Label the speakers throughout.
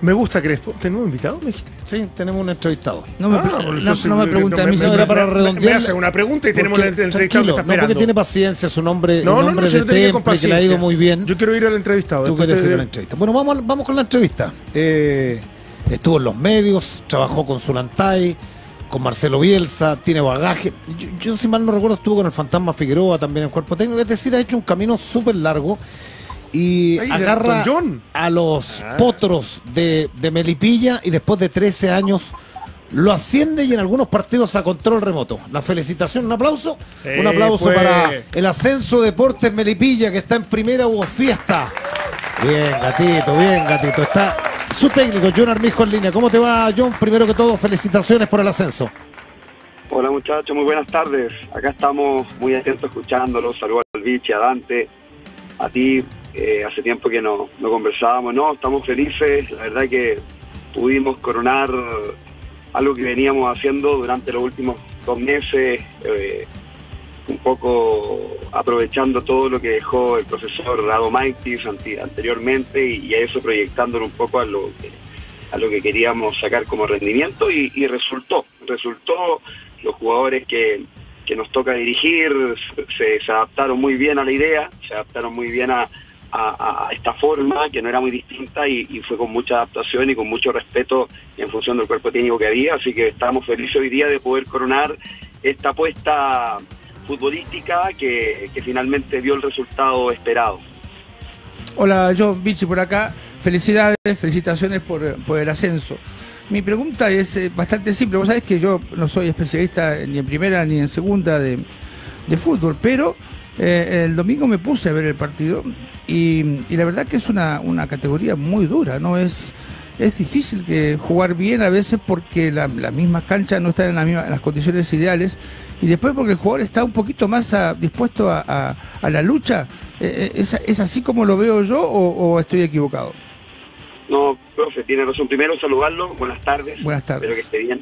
Speaker 1: Me gusta Crespo. ¿Tenemos un invitado, me dijiste?
Speaker 2: Sí, tenemos un entrevistado.
Speaker 3: No me pregunte a mí.
Speaker 2: Era para redondear.
Speaker 1: Me hace una pregunta y tenemos el entrevistado que está esperando.
Speaker 2: No, porque tiene paciencia, su nombre,
Speaker 1: no,
Speaker 2: un nombre
Speaker 1: yo
Speaker 2: de
Speaker 1: no tenía con
Speaker 2: temple, que le ha ido muy bien.
Speaker 1: Yo quiero ir al entrevistado.
Speaker 2: Tú quieres ir a la entrevista. Bueno, vamos con la entrevista. Estuvo en los medios, trabajó con Zulantay, con Marcelo Bielsa, tiene bagaje. Yo si mal no recuerdo, estuvo con el Fantasma Figueroa también en el cuerpo técnico. Es decir, ha hecho un camino súper largo y agarra a los potros de Melipilla y después de 13 años lo asciende y en algunos partidos a control remoto. La felicitación, un aplauso. Un aplauso para el Ascenso Deportes Melipilla, que está en primera. Hubo fiesta. Bien, gatito. Está su técnico, John Armijo, en línea. ¿Cómo te va, John? Primero que todo, felicitaciones por el ascenso.
Speaker 4: Hola, muchachos, muy buenas tardes. Acá estamos muy atentos escuchándolos. Saludos al Vichy, a Dante, a ti. Hace tiempo que no conversábamos. No, estamos felices. La verdad que pudimos coronar algo que veníamos haciendo durante los últimos 2 meses, un poco aprovechando todo lo que dejó el profesor Adomaitis anteriormente y a eso proyectándolo un poco a lo que queríamos sacar como rendimiento y resultó. Los jugadores que nos toca dirigir se adaptaron muy bien a la idea, se adaptaron muy bien a esta forma que no era muy distinta y fue con mucha adaptación y con mucho respeto en función del cuerpo técnico que había, así que estamos felices hoy día de poder coronar esta apuesta futbolística que finalmente dio el resultado esperado.
Speaker 3: Hola, John, Vichy por acá. Felicidades, felicitaciones por el ascenso. Mi pregunta es bastante simple. Vos sabés que yo no soy especialista ni en primera ni en segunda de fútbol, pero el domingo me puse a ver el partido y la verdad que es una categoría muy dura, ¿no? Es difícil jugar bien a veces porque las mismas canchas no están en las condiciones ideales y después porque el jugador está un poquito más dispuesto a la lucha. ¿Es así como lo veo yo o estoy equivocado?
Speaker 4: No, profe, tiene razón. Primero saludarlo, buenas tardes.
Speaker 3: Buenas tardes.
Speaker 4: Espero que esté bien.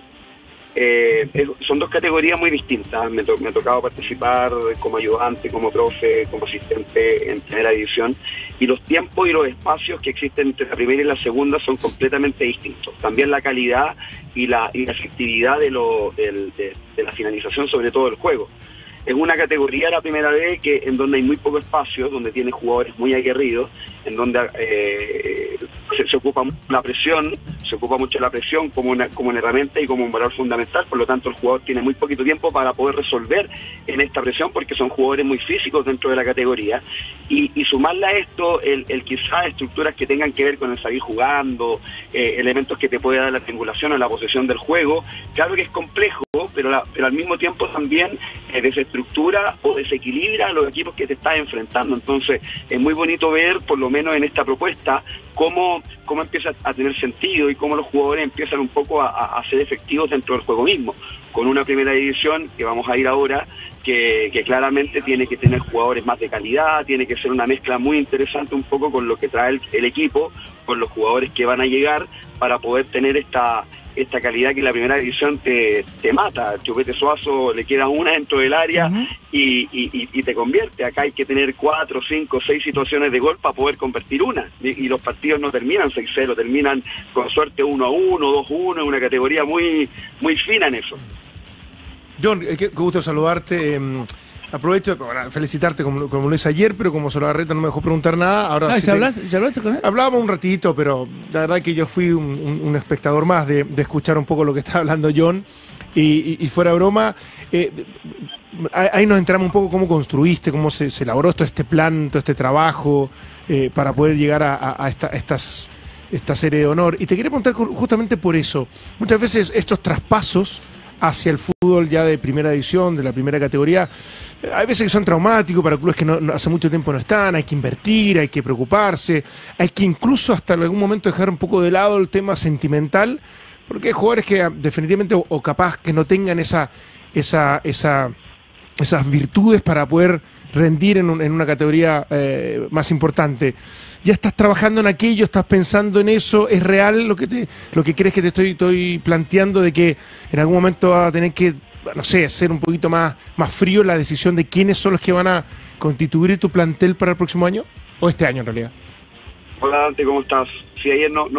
Speaker 4: Son 2 categorías muy distintas. Me ha tocado participar como ayudante, como profe, como asistente en primera división y los tiempos y los espacios que existen entre la primera y la segunda son completamente distintos. También la calidad y la efectividad de la finalización, sobre todo del juego. Es una categoría, la primera vez, en donde hay muy poco espacio, donde tiene jugadores muy aguerridos, en donde se ocupa la presión, como una herramienta y como un valor fundamental. Por lo tanto, el jugador tiene muy poquito tiempo para poder resolver en esta presión, porque son jugadores muy físicos dentro de la categoría. Y sumarle a esto el quizás estructuras que tengan que ver con el salir jugando, elementos que te puede dar la triangulación o la posesión del juego. Claro que es complejo, pero al mismo tiempo también desestructura o desequilibra a los equipos que te estás enfrentando. Entonces es muy bonito ver, por lo menos en esta propuesta, cómo empieza a tener sentido y cómo los jugadores empiezan un poco a ser efectivos dentro del juego mismo, con una primera división que vamos a ir ahora, que claramente tiene que tener jugadores más de calidad, tiene que ser una mezcla muy interesante un poco con lo que trae el equipo, con los jugadores que van a llegar para poder tener esta calidad que la primera división te mata. Chupete Suazo le queda una dentro del área y te convierte. Acá hay que tener 4, 5, 6 situaciones de gol para poder convertir una. Y los partidos no terminan 6-0, terminan con suerte 1-1, 2-1, una categoría muy, muy fina en eso.
Speaker 1: John, qué gusto saludarte. Aprovecho para felicitarte como lo hice ayer, pero como Solabarreta no me dejó preguntar nada. Ahora
Speaker 3: ¿Ya hablaste con él?
Speaker 1: Hablábamos un ratito, pero la verdad que yo fui un espectador más de escuchar un poco lo que estaba hablando John. Y fuera broma, ahí nos entramos un poco cómo construiste, cómo se elaboró todo este plan, todo este trabajo para poder llegar a esta serie de honor. Y te quería preguntar justamente por eso. Muchas veces estos traspasos hacia el fútbol ya de primera división, de la primera categoría, hay veces que son traumáticos para clubes que hace mucho tiempo no están, hay que invertir, hay que preocuparse, hay que incluso hasta en algún momento dejar un poco de lado el tema sentimental, porque hay jugadores que definitivamente o capaz que no tengan esas virtudes para poder rendir en una categoría más importante. ¿Ya estás trabajando en aquello? ¿Estás pensando en eso? ¿Es real lo que crees que te estoy planteando de que en algún momento va a tener que, no sé, ser un poquito más frío la decisión de quiénes son los que van a constituir tu plantel para el próximo año? ¿O este año en realidad?
Speaker 4: Hola Dante, ¿cómo estás? Sí, ayer no pudimos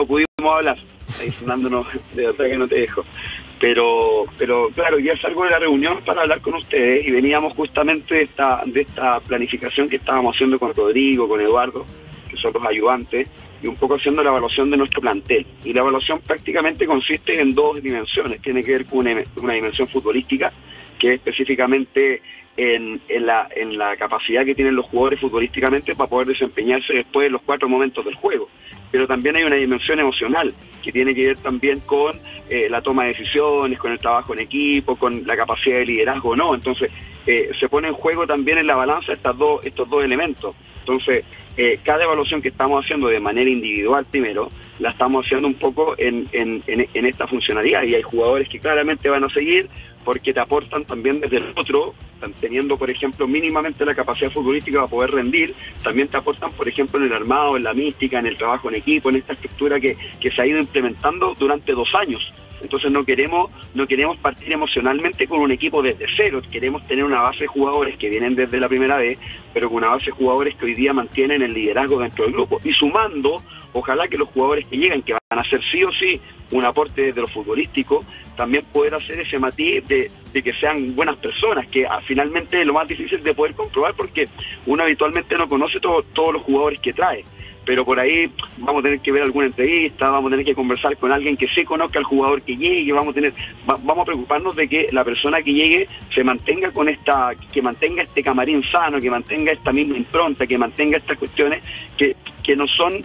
Speaker 4: a hablar. Ahí Fernando, no, de verdad que no te dejo. Pero claro, ya salgo de la reunión para hablar con ustedes y veníamos justamente de esta planificación que estábamos haciendo con Rodrigo, con Eduardo, que son los ayudantes, y un poco haciendo la evaluación de nuestro plantel. Y la evaluación prácticamente consiste en dos dimensiones. Tiene que ver con una dimensión futbolística, que es específicamente en la capacidad que tienen los jugadores futbolísticamente para poder desempeñarse después de los 4 momentos del juego. Pero también hay una dimensión emocional que tiene que ver también con la toma de decisiones, con el trabajo en equipo, con la capacidad de liderazgo, ¿no? Entonces, se pone en juego también en la balanza estos dos elementos. Entonces, cada evaluación que estamos haciendo de manera individual primero, la estamos haciendo un poco en esta funcionalidad, y hay jugadores que claramente van a seguir porque te aportan también desde el otro, teniendo por ejemplo mínimamente la capacidad futbolística para poder rendir, también te aportan por ejemplo en el armado, en la mística, en el trabajo en equipo, en esta estructura que se ha ido implementando durante 2 años. Entonces no queremos partir emocionalmente con un equipo desde cero, queremos tener una base de jugadores que vienen desde la primera vez, pero con una base de jugadores que hoy día mantienen el liderazgo dentro del grupo, y sumando, ojalá que los jugadores que llegan, que van a ser sí o sí un aporte desde lo futbolístico, también poder hacer ese matiz de que sean buenas personas, que finalmente es lo más difícil de poder comprobar, porque uno habitualmente no conoce todos los jugadores que trae. Pero por ahí vamos a tener que ver alguna entrevista, vamos a tener que conversar con alguien que sí conozca al jugador que llegue, vamos a preocuparnos de que la persona que llegue se mantenga que mantenga este camarín sano, que mantenga esta misma impronta, que mantenga estas cuestiones que no son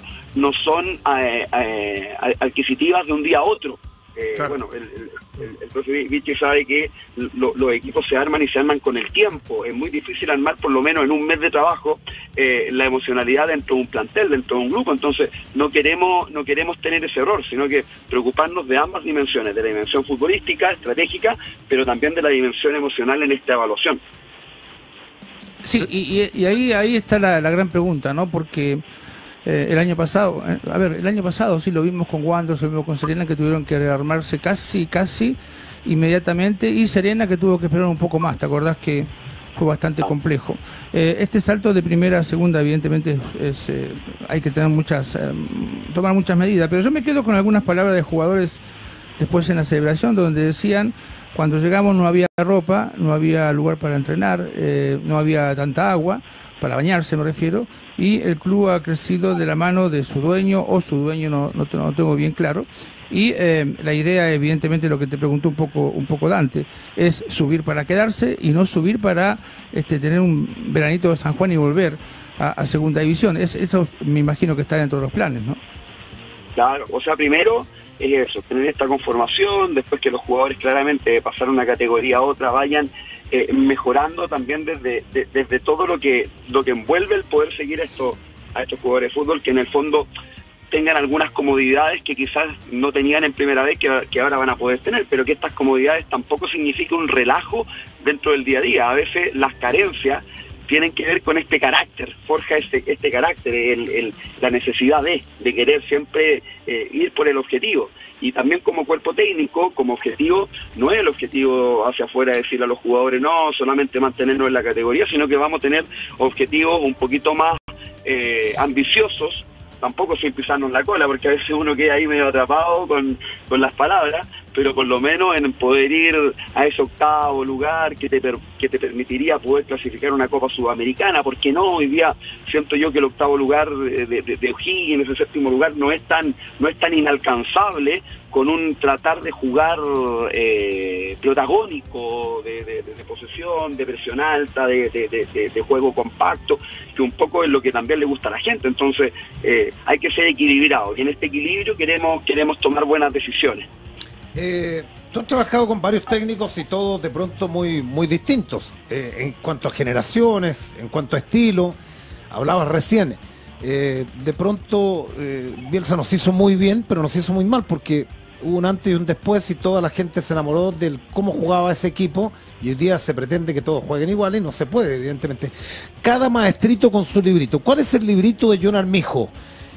Speaker 4: adquisitivas de un día a otro. Claro. Bueno, el profe Vichy sabe que los equipos se arman y se arman con el tiempo. Es muy difícil armar, por lo menos en un mes de trabajo, la emocionalidad dentro de un plantel, dentro de un grupo. Entonces no queremos tener ese error, sino que preocuparnos de ambas dimensiones, de la dimensión futbolística, estratégica, pero también de la dimensión emocional en esta evaluación.
Speaker 3: Sí, y ahí está la gran pregunta, ¿no? Porque el año pasado sí lo vimos con Wanderers, lo vimos con Serena, que tuvieron que rearmarse casi inmediatamente, y Serena que tuvo que esperar un poco más. ¿Te acordás que fue bastante complejo? Este salto de primera a segunda, evidentemente, hay que tener tomar muchas medidas, pero yo me quedo con algunas palabras de jugadores después en la celebración, donde decían: cuando llegamos no había ropa, no había lugar para entrenar, no había tanta agua para bañarse, me refiero, y el club ha crecido de la mano de su dueño, o su dueño, no tengo bien claro, y la idea, evidentemente, lo que te preguntó un poco Dante, es subir para quedarse y no subir para tener un veranito de San Juan y volver a segunda división. Eso me imagino que está dentro de los planes, ¿no? Claro, o sea, primero es eso, tener esta conformación, después que los jugadores claramente de pasar una categoría a otra vayan mejorando también desde todo lo que envuelve el poder seguir a estos jugadores de fútbol, que en el fondo tengan algunas comodidades que quizás no tenían en primera vez, que ahora van a poder tener, pero que estas comodidades tampoco significan un relajo dentro del día a día. A veces las carencias tienen que ver con este carácter, forja este carácter, la necesidad de querer siempre ir por el objetivo. Y también como cuerpo técnico, como objetivo, no es el objetivo hacia afuera decirle a los jugadores no, solamente mantenernos en la categoría, sino que vamos a tener objetivos un poquito más ambiciosos, tampoco sin pisarnos la cola, porque a veces uno queda ahí medio atrapado con las palabras, pero por lo menos en poder ir a ese 8º lugar que te permitiría poder clasificar una Copa Sudamericana. ¿Por qué no? Hoy día siento yo que el 8º lugar de O'Higgins, ese 7º lugar, no es tan inalcanzable, con un tratar de jugar protagónico, de posesión, de presión alta, de juego compacto, que un poco es lo que también le gusta a la gente. Entonces hay que ser equilibrado, y en este equilibrio queremos tomar buenas decisiones.
Speaker 2: Tú has trabajado con varios técnicos y todos de pronto muy distintos en cuanto a generaciones, en cuanto a estilo. Hablabas recién, de pronto Bielsa nos hizo muy bien, pero nos hizo muy mal, porque hubo un antes y un después y toda la gente se enamoró de cómo jugaba ese equipo, y hoy día se pretende que todos jueguen igual y no se puede, evidentemente. Cada maestrito con su librito. ¿Cuál es el librito de John Armijo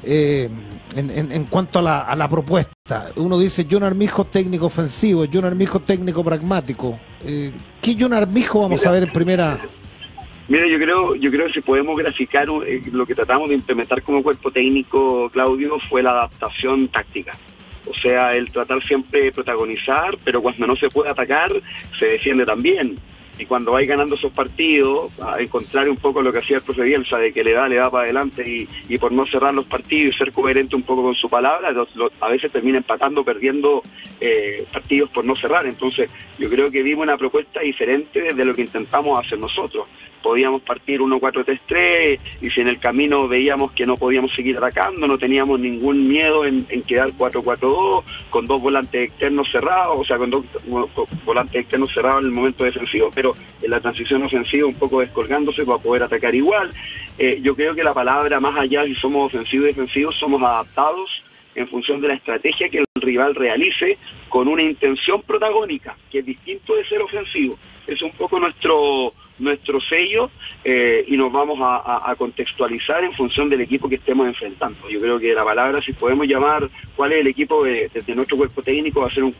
Speaker 2: en cuanto a la propuesta? Uno dice John Armijo técnico ofensivo, John Armijo técnico pragmático. ¿Qué John Armijo vamos a ver en primera?
Speaker 4: Mira, yo creo que si podemos graficar lo que tratamos de implementar como cuerpo técnico, Claudio, fue la adaptación táctica. sea, el tratar siempre de protagonizar, pero cuando no se puede atacar, se defiende también. Y cuando vais ganando esos partidos, en contrario un poco lo que hacía el profe Bielsa, de que le da para adelante y por no cerrar los partidos y ser coherente un poco con su palabra, a veces termina empatando, perdiendo partidos por no cerrar. Entonces yo creo que vimos una propuesta diferente de lo que intentamos hacer nosotros. Podíamos partir 1-4-3-3 y si en el camino veíamos que no podíamos seguir atacando, no teníamos ningún miedo en quedar 4-4-2 con 2 volantes externos cerrados, o sea, con 2 volantes externos cerrados en el momento defensivo, pero en la transición ofensiva un poco descolgándose para poder atacar igual. Yo creo que la palabra, más allá si somos ofensivos y defensivos, somos adaptados en función de la estrategia que el rival realice con una intención protagónica, que es distinto de ser ofensivo. Es un poco nuestro sello y nos vamos a contextualizar en función del equipo que estemos enfrentando. Yo creo que la palabra, si podemos llamar cuál es el equipo de nuestro cuerpo técnico, va a ser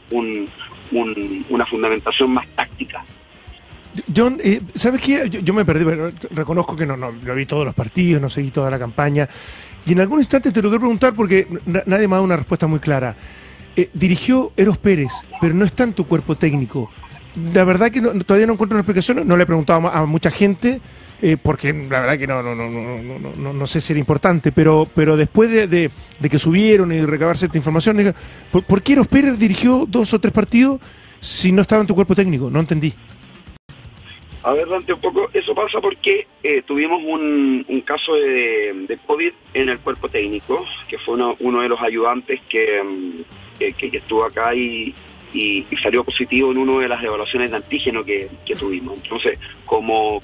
Speaker 4: una fundamentación más táctica.
Speaker 1: John, ¿sabes qué? Yo me perdí, pero reconozco que no vi todos los partidos, no seguí toda la campaña, y en algún instante te lo quiero preguntar porque nadie me ha dado una respuesta muy clara. Dirigió Eros Pérez, pero no está en tu cuerpo técnico. La verdad que todavía no encuentro una explicación, no le he preguntado a mucha gente, porque la verdad que no sé si era importante, pero después de que subieron y recabar cierta información, ¿por qué Eros Pérez dirigió 2 o 3 partidos si no estaba en tu cuerpo técnico? No entendí.
Speaker 4: A ver, Dante, un poco, eso pasa porque tuvimos un caso de COVID en el cuerpo técnico, que fue uno de los ayudantes que estuvo acá y salió positivo en una de las evaluaciones de antígeno que tuvimos. Entonces, ¿cómo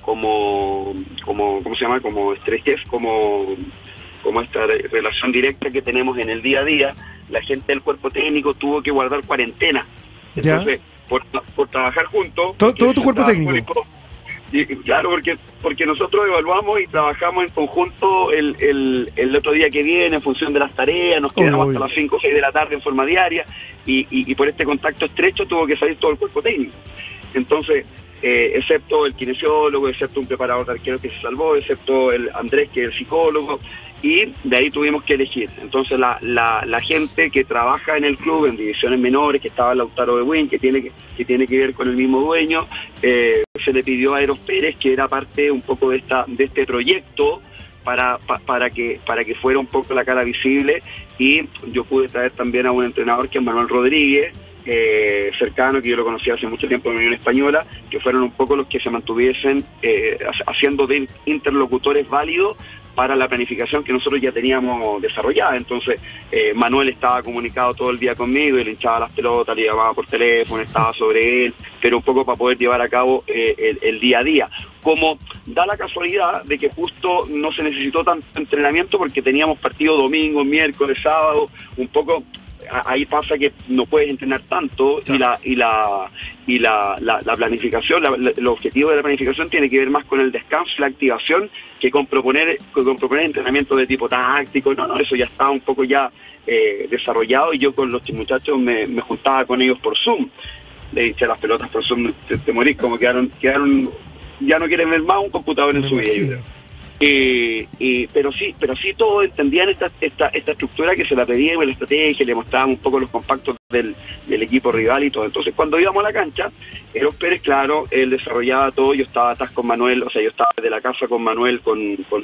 Speaker 4: se llama? Como estrés test, como esta relación directa que tenemos en el día a día, la gente del cuerpo técnico tuvo que guardar cuarentena. Entonces, por trabajar juntos...
Speaker 1: ¿Todo tu cuerpo técnico?
Speaker 4: Y, claro, porque nosotros evaluamos y trabajamos en conjunto el otro día que viene en función de las tareas, nos quedamos hasta las 5 o 6 de la tarde en forma diaria y por este contacto estrecho tuvo que salir todo el cuerpo técnico. Entonces, excepto el kinesiólogo, excepto un preparador de arquero que se salvó, excepto el Andrés, que es el psicólogo, y de ahí tuvimos que elegir. Entonces la gente que trabaja en el club en divisiones menores, que estaba Lautaro de Win, que tiene que ver con el mismo dueño, se le pidió a Eros Pérez, que era parte un poco de este proyecto, para que fuera un poco la cara visible, y yo pude traer también a un entrenador que es Manuel Rodríguez, cercano, que yo lo conocía hace mucho tiempo en la Unión Española, que fueron un poco los que se mantuviesen haciendo de interlocutores válidos para la planificación que nosotros ya teníamos desarrollada. Entonces, Manuel estaba comunicado todo el día conmigo y le hinchaba las pelotas, le llamaba por teléfono, estaba sobre él, pero un poco para poder llevar a cabo el día a día. Como da la casualidad de que justo no se necesitó tanto entrenamiento porque teníamos partido domingo, miércoles, sábado, un poco... Ahí pasa que no puedes entrenar tanto, claro. y la planificación, el objetivo de la planificación tiene que ver más con el descanso y la activación que con proponer entrenamiento de tipo táctico. No, eso ya está un poco ya desarrollado, y yo con los muchachos me juntaba con ellos por Zoom, le eché las pelotas por Zoom, te morís, como quedaron, ya no quieren ver más un computador en su vida. Pero sí todos entendían esta estructura que se la pedíamos, la estrategia, le mostrábamos un poco los compactos del equipo rival y todo. Entonces, cuando íbamos a la cancha, Eros Pérez, claro, él desarrollaba todo, yo estaba atrás con Manuel, o sea, yo estaba desde la casa con Manuel con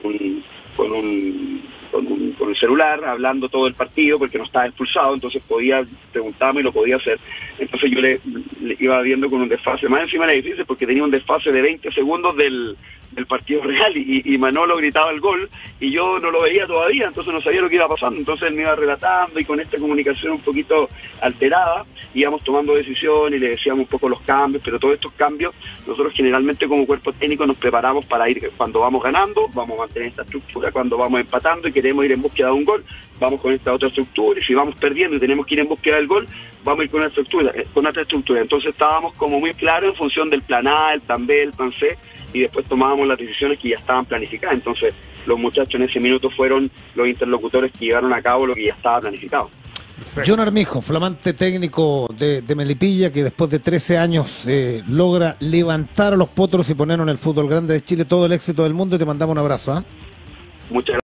Speaker 4: el celular, hablando todo el partido, porque no estaba expulsado, entonces podía preguntarme y lo podía hacer. Entonces yo le iba viendo con un desfase, más encima era difícil porque tenía un desfase de 20 segundos del partido real, y Manolo gritaba el gol y yo no lo veía todavía, entonces no sabía lo que iba pasando. Entonces él me iba relatando, y con esta comunicación un poquito alterada íbamos tomando decisiones y le decíamos un poco los cambios, pero todos estos cambios nosotros generalmente como cuerpo técnico nos preparamos para ir. Cuando vamos ganando vamos a mantener esta estructura, cuando vamos empatando y queremos ir en búsqueda de un gol, vamos con esta otra estructura, y si vamos perdiendo y tenemos que ir en búsqueda del gol, vamos a ir con otra estructura. Entonces estábamos como muy claros en función del plan A, el plan B, el plan C, y después tomábamos las decisiones que ya estaban planificadas. Entonces los muchachos en ese minuto fueron los interlocutores que llevaron a cabo lo que ya estaba planificado.
Speaker 2: John Armijo, flamante técnico de Melipilla, que después de 13 años logra levantar a los potros y ponernos en el fútbol grande de Chile todo el éxito del mundo, y te mandamos un abrazo.
Speaker 4: Muchas gracias.